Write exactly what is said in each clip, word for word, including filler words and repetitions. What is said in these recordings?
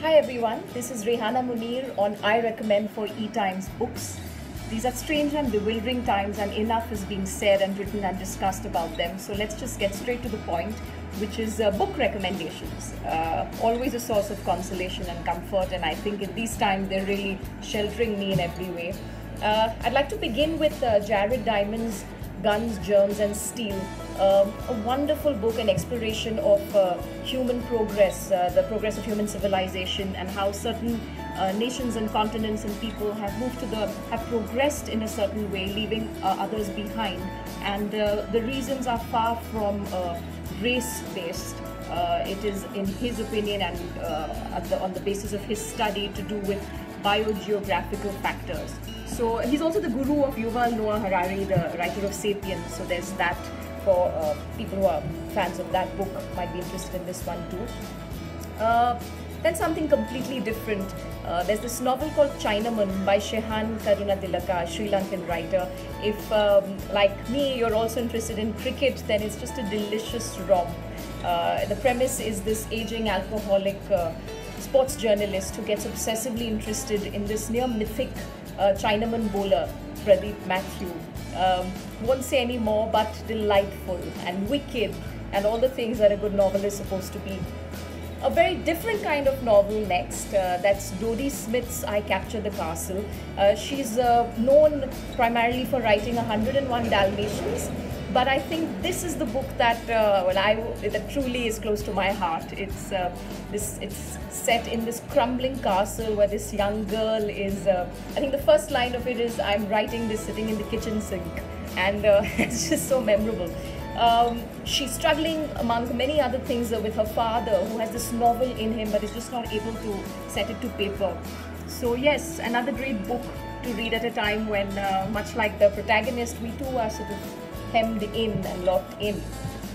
Hi everyone, this is Rehana Munir on I Recommend for E-Times Books. These are strange and bewildering times and enough is being said and written and discussed about them. So let's just get straight to the point, which is uh, book recommendations. Uh, always a source of consolation and comfort, and I think in these times they're really sheltering me in every way. Uh, I'd like to begin with uh, Jared Diamond's Guns, Germs and Steel. Um, a wonderful book, an exploration of uh, human progress, uh, the progress of human civilization, and how certain uh, nations and continents and people have moved to the, have progressed in a certain way, leaving uh, others behind. And uh, the reasons are far from uh, race-based. Uh, it is, in his opinion, and uh, at the, on the basis of his study, to do with biogeographical factors. So he's also the guru of Yuval Noah Harari, the writer of *Sapiens*. So there's that for uh, people who are fans of that book, might be interested in this one too. Uh, then something completely different. Uh, there's this novel called *Chinaman* by Shehan Karunatilaka, a Sri Lankan writer. If, um, like me, you're also interested in cricket, then it's just a delicious romp. Uh, the premise is this aging alcoholic uh, sports journalist who gets obsessively interested in this near mythic uh, Chinaman bowler, Pradeep Matthew. Um, won't say any more, but delightful and wicked and all the things that a good novel is supposed to be. A very different kind of novel next, uh, that's Dodie Smith's I Captured the Castle. Uh, she's uh, known primarily for writing one hundred and one Dalmatians, but I think this is the book that uh, well, I, that truly is close to my heart. It's, uh, this, it's set in this crumbling castle where this young girl is, uh, I think the first line of it is, "I'm writing this sitting in the kitchen sink," and uh, it's just so memorable. Um, she's struggling among many other things uh, with her father, who has this novel in him but is just not able to set it to paper. So yes, another great book to read at a time when, uh, much like the protagonist, we too are sort of hemmed in and locked in.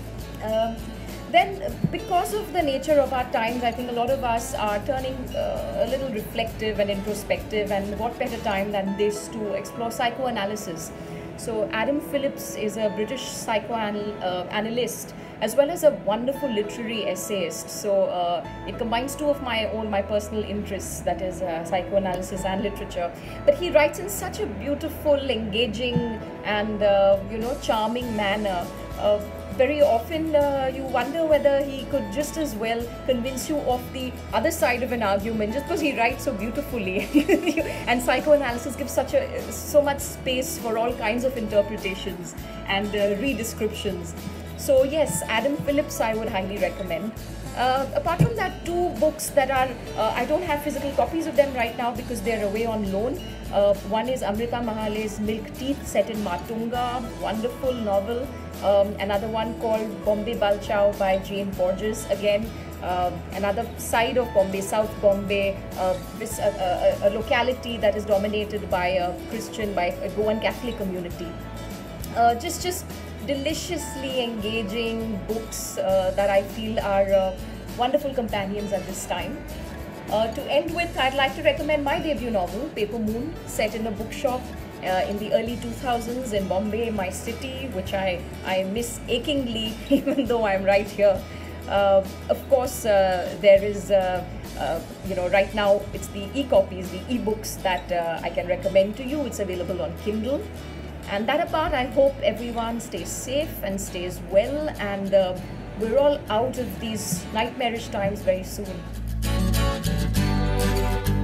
Um, then, because of the nature of our times, I think a lot of us are turning uh, a little reflective and introspective, and what better time than this to explore psychoanalysis. So Adam Phillips is a British psychoanalyst uh, as well as a wonderful literary essayist. So uh, it combines two of my own, my personal interests, that is uh, psychoanalysis and literature. But he writes in such a beautiful, engaging and uh, you know, charming manner. Uh, very often uh, you wonder whether he could just as well convince you of the other side of an argument just because he writes so beautifully. And psychoanalysis gives such a so much space for all kinds of interpretations and uh, redescriptions. So yes, Adam Phillips I would highly recommend. Uh, apart from that, two books that are, uh, I don't have physical copies of them right now because they're away on loan. Uh, one is Amrita Mahale's Milk Teeth, set in Matunga, wonderful novel. Um, another one called Bombay Balchao by Jane Borges, again uh, another side of Bombay, South Bombay, uh, this uh, uh, a locality that is dominated by a Christian, by a Goan Catholic community. Uh, just, just deliciously engaging books uh, that I feel are uh, wonderful companions at this time. Uh, to end with, I'd like to recommend my debut novel, Paper Moon, set in a bookshop Uh, in the early two thousands in Bombay, my city, which I, I miss achingly, even though I'm right here. Uh, of course, uh, there is, uh, uh, you know, right now it's the e-copies, the e-books that uh, I can recommend to you. It's available on Kindle. And that apart, I hope everyone stays safe and stays well, and uh, we're all out of these nightmarish times very soon.